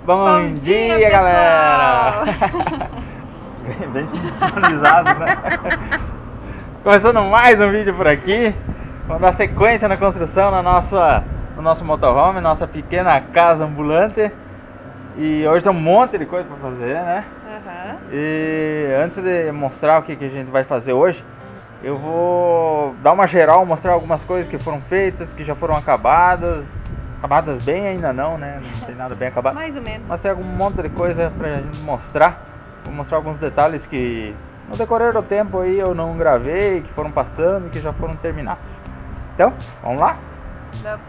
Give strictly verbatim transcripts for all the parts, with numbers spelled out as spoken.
Bom, Bom dia, dia galera! bem, bem sincronizado, né? Começando mais um vídeo por aqui. Vamos dar sequência na construção na nossa, no nosso motorhome, nossa pequena casa ambulante. E hoje tem um monte de coisa para fazer, né? Uhum. E antes de mostrar o que, que a gente vai fazer hoje, eu vou dar uma geral, mostrar algumas coisas que foram feitas, que já foram acabadas. Acabadas bem ainda não, né? Não tem nada bem acabado. Mais ou menos. Mas tem algum monte de coisa pra gente mostrar. Vou mostrar alguns detalhes que no decorrer do tempo aí eu não gravei, que foram passando e que já foram terminados. Então, vamos lá? Vamos.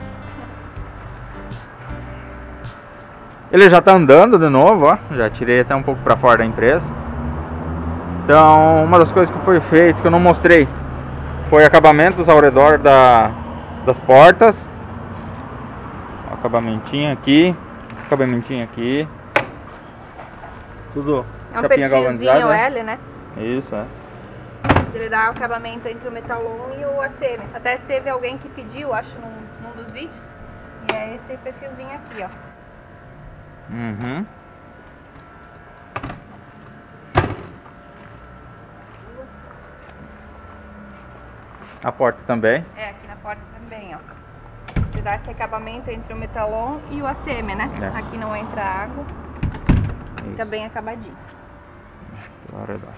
Ele já tá andando de novo, ó. Já tirei até um pouco pra fora da empresa. Então, uma das coisas que foi feito, que eu não mostrei, foi acabamentos ao redor da, das portas. Acabamentinho aqui, acabamentinho aqui. Tudo é um perfilzinho L, né? Isso, é. Ele dá o acabamento entre o metalon e o A C M. Até teve alguém que pediu, acho, num, num dos vídeos. E é esse perfilzinho aqui, ó. Uhum. A porta também. É, aqui na porta também, ó. Ele dá esse acabamento entre o metalon e o A C M, né? É. Aqui não entra água. Isso. Fica bem acabadinho. Agora dá.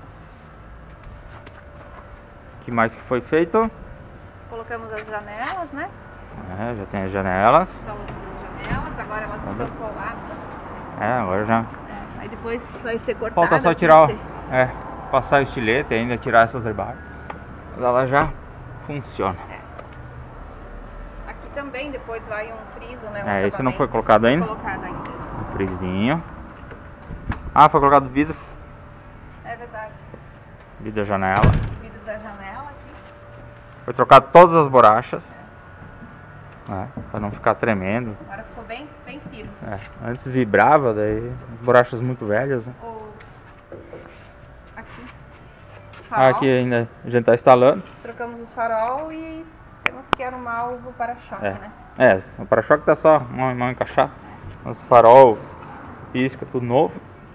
O que mais que foi feito? Colocamos as janelas, né? É, já tem as janelas. Colocamos as janelas, agora elas Tá ficam coladas. É, agora já. É, aí depois vai ser cortada. Falta só tirar, o, é, passar o estilete e ainda tirar essas rebarras. Mas ela já funciona. É. Aqui também depois vai um friso, né? Um é, esse não foi colocado ainda? Foi colocado ainda. Um frisinho. Ah, foi colocado vidro. É verdade. Vidro da janela. Vidro da janela aqui. Foi trocado todas as borrachas. É, pra não ficar tremendo. Agora ficou bem, bem firme. É, antes vibrava, daí as borrachas muito velhas, né? O... Aqui. Ah, aqui ainda a gente tá instalando. Trocamos os farol e temos que arrumar o para-choque, é. né? É, o para-choque tá só mal, mal encaixado. Os farol, pisca, tudo novo.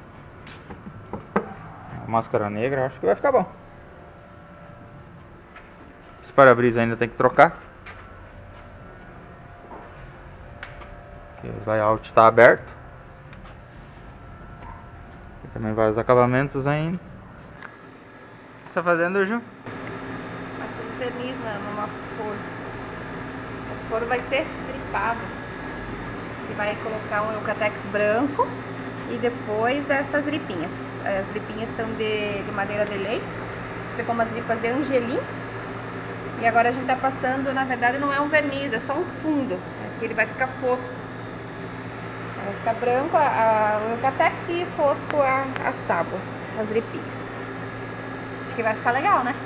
A máscara negra, acho que vai ficar bom. Esse para-brisa ainda tem que trocar. O layout está aberto. Aqui também vai os acabamentos ainda. O que você tá fazendo, Ju? Passando verniz no nosso forno. Esse forno vai ser tripado. E vai colocar um Eucatex branco e depois essas ripinhas. As ripinhas são de, de madeira de lei. Ficou umas ripas de angelim. E agora a gente tá passando, na verdade não é um verniz, é só um fundo. Aqui ele vai ficar fosco. Vai ficar branco a, a, o Eucatex e fosco a, as tábuas, as ripinhas. Acho que vai ficar legal, né?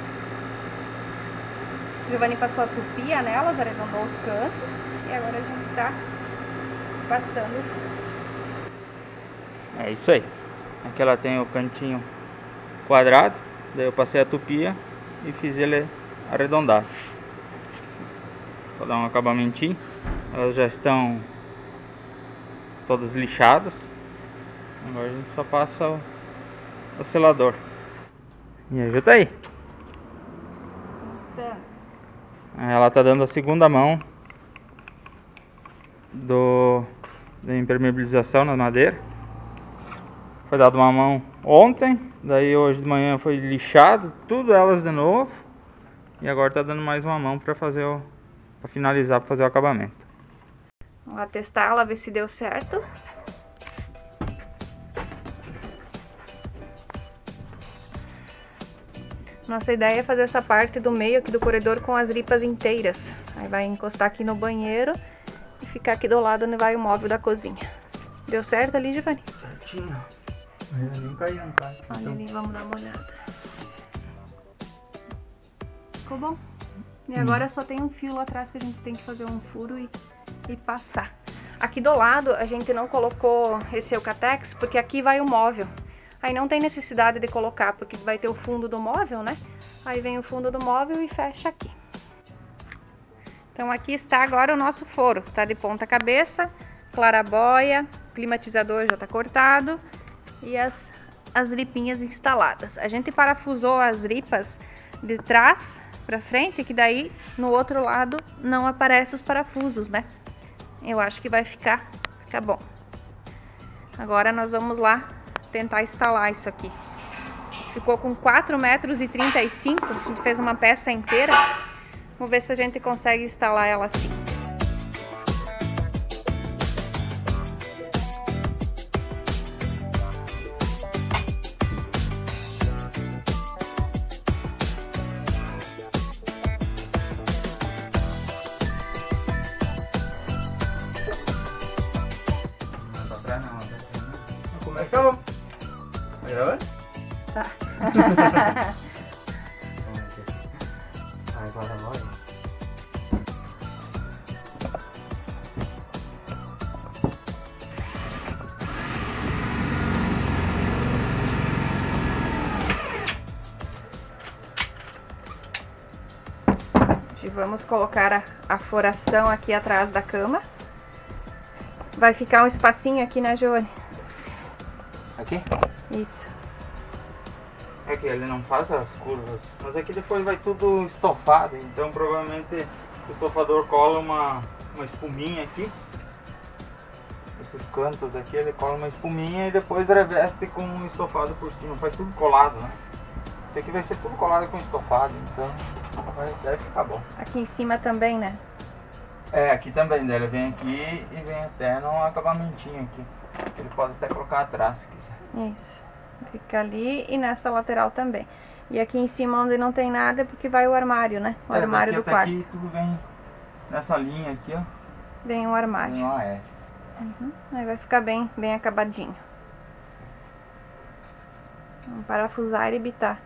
O Giovanni passou a tupia nelas, arredondou os cantos. E agora a gente tá passando. É isso aí. Aqui ela tem o cantinho quadrado. Daí eu passei a tupia e fiz ele arredondado. Vou dar um acabamentinho. Elas já estão todas lixadas. Agora a gente só passa o, o selador. E ajuda aí. Tá. Ela tá dando a segunda mão do da impermeabilização na madeira. Foi dado uma mão ontem, daí hoje de manhã foi lixado tudo elas de novo. E agora tá dando mais uma mão para fazer o para finalizar, para fazer o acabamento. Vamos lá testar ela, ver se deu certo. Nossa ideia é fazer essa parte do meio aqui do corredor com as ripas inteiras. Aí vai encostar aqui no banheiro e ficar aqui do lado onde vai o móvel da cozinha. Deu certo ali, Giovanni? Certinho. Nem caiu, não cai. Olha ali, vamos dar uma olhada. Ficou bom. E agora hum. só tem um fio lá atrás que a gente tem que fazer um furo e, e passar. Aqui do lado a gente não colocou esse Eucatex porque aqui vai o móvel. Aí não tem necessidade de colocar, porque vai ter o fundo do móvel, né? Aí vem o fundo do móvel e fecha aqui. Então aqui está agora o nosso foro. Tá de ponta cabeça, clarabóia, climatizador já está cortado e as, as ripinhas instaladas. A gente parafusou as ripas de trás para frente, que daí no outro lado não aparecem os parafusos, né? Eu acho que vai ficar, ficar bom. Agora nós vamos lá tentar instalar isso aqui. Ficou com quatro metros e trinta e cinco, a gente fez uma peça inteira. Vamos ver se a gente consegue instalar ela assim. Como é que eu... Tá gravando? Tá. Agora vai. Vamos colocar a, a foração aqui atrás da cama. Vai ficar um espacinho aqui, né, Giovanni? Aqui? Isso. É que ele não faz as curvas, mas aqui depois vai tudo estofado, então provavelmente o estofador cola uma, uma espuminha aqui. Esses cantos aqui ele cola uma espuminha e depois reveste com um estofado por cima, faz tudo colado, né? Isso aqui vai ser tudo colado com estofado, então vai, deve ficar bom. Aqui em cima também, né? É, aqui também, ele vem aqui e vem até no acabamentinho aqui. Ele pode até colocar atrás se quiser. Isso. Fica ali e nessa lateral também. E aqui em cima onde não tem nada é porque vai o armário, né? O é, armário do até quarto. Aqui tudo vem nessa linha aqui, ó. Vem um armário. Vem uma é. Uhum. Aí vai ficar bem, bem acabadinho. Vamos parafusar e bitar.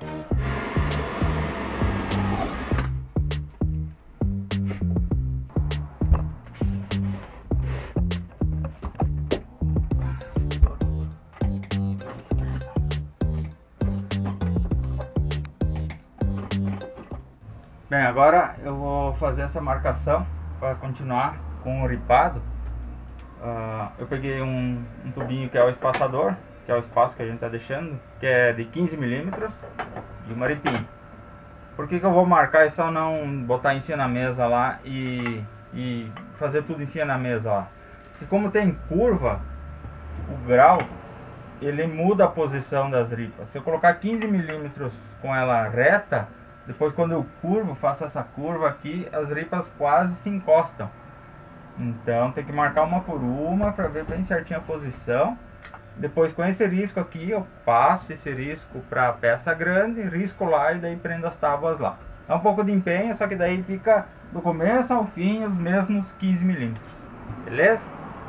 Bem, agora eu vou fazer essa marcação para continuar com o ripado. Uh, eu peguei um, um tubinho que é o espaçador, que é o espaço que a gente está deixando, que é de quinze milímetros e uma ripinha. Por que que eu vou marcar e só não botar em cima na mesa lá e, e fazer tudo em cima na mesa lá? Porque como tem curva, o grau, ele muda a posição das ripas. Se eu colocar quinze milímetros com ela reta, depois quando eu curvo, faço essa curva aqui, as ripas quase se encostam. Então tem que marcar uma por uma para ver bem certinho a posição. Depois com esse risco aqui eu passo esse risco para a peça grande, risco lá e daí prendo as tábuas lá. É um pouco de empenho, só que daí fica do começo ao fim os mesmos quinze milímetros. Beleza?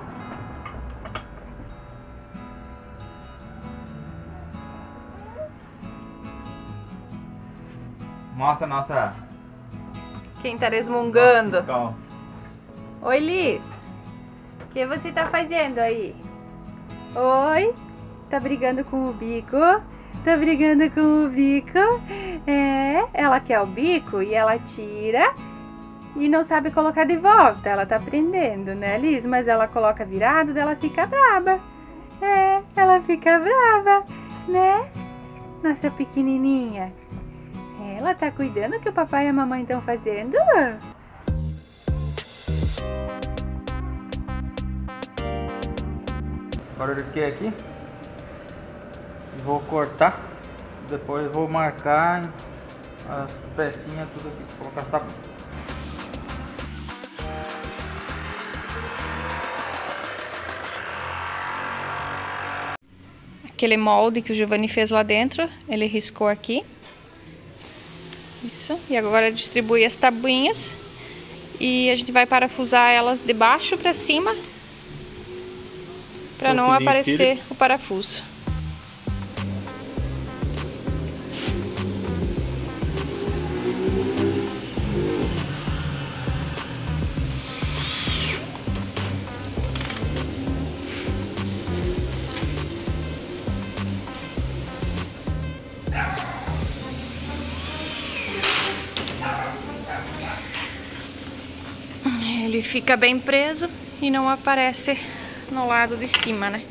Mostra a nossa... Quem tá resmungando? Nossa, Oi, Liz. O que você tá fazendo aí? Oi? Tá brigando com o bico? Tá brigando com o bico? É, ela quer o bico e ela tira e não sabe colocar de volta. Ela tá aprendendo, né, Liz? Mas ela coloca virado, ela fica braba. É, ela fica braba, né? Nossa pequenininha. Ela tá cuidando que o papai e a mamãe estão fazendo? Agora eu risquei aqui. Vou cortar. Depois vou marcar as pecinhas tudo aqui para colocar as tapas. Aquele molde que o Giovanni fez lá dentro, ele riscou aqui. Isso, e agora distribui as tabuinhas e a gente vai parafusar elas de baixo para cima para não aparecer Phillips. O parafuso. Ele fica bem preso e não aparece no lado de cima, né?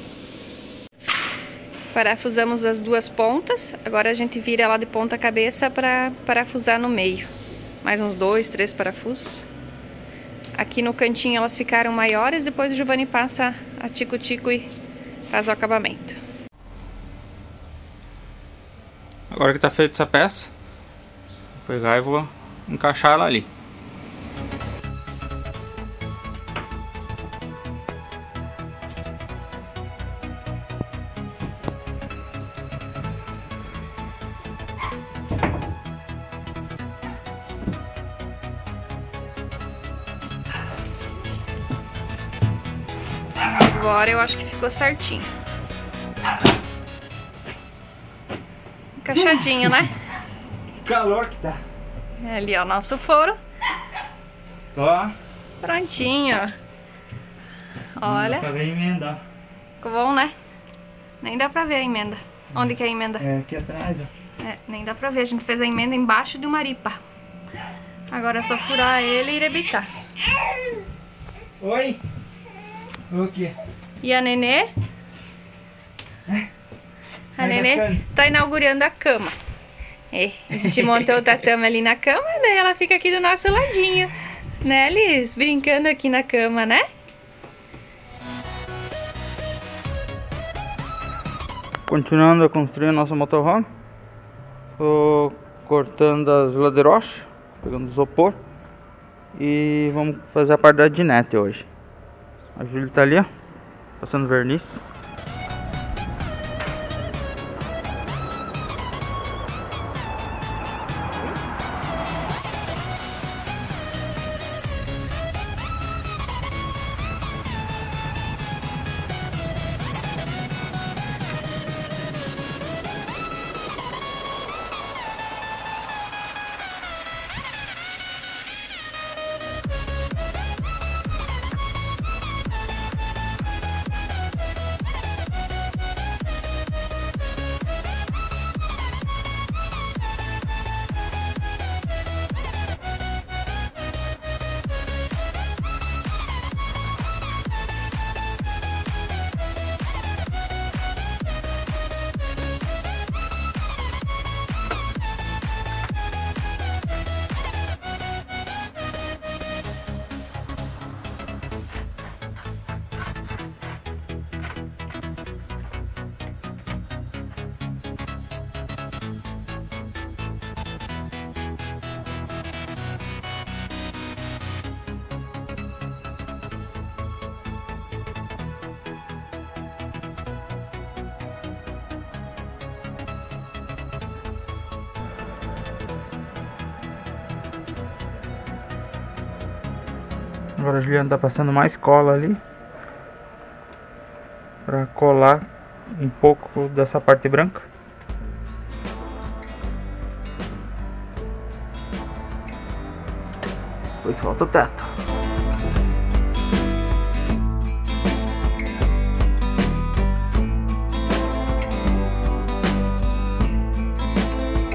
Parafusamos as duas pontas, agora a gente vira ela de ponta cabeça para parafusar no meio. Mais uns dois, três parafusos. Aqui no cantinho elas ficaram maiores, depois o Giovanni passa a tico-tico e faz o acabamento. Agora que tá feita essa peça, vou pegar e vou encaixar ela ali. Agora eu acho que ficou certinho. Encaixadinho, né? Calor que tá. Ali, ó, nosso forro. Ó. Prontinho. Olha. Dá pra ver a emenda. Ficou bom, né? Nem dá pra ver a emenda. Onde que é a emenda? É aqui atrás, ó. É, nem dá pra ver. A gente fez a emenda embaixo de uma ripa. Agora é só furar ele e rebitar. Oi. O quê? E a Nenê? A Nenê tá inaugurando a cama. É, a gente montou o tatame ali na cama, daí ela fica aqui do nosso ladinho. Né, Liz? Brincando aqui na cama, né? Continuando a construir a nossa motorhome. Tô cortando as ladeirochas, pegando isopor. E vamos fazer a parte da dinete hoje. A Júlia tá ali, ó, passando verniz. Agora a Juliana tá passando mais cola ali pra colar um pouco dessa parte branca. Depois falta o teto.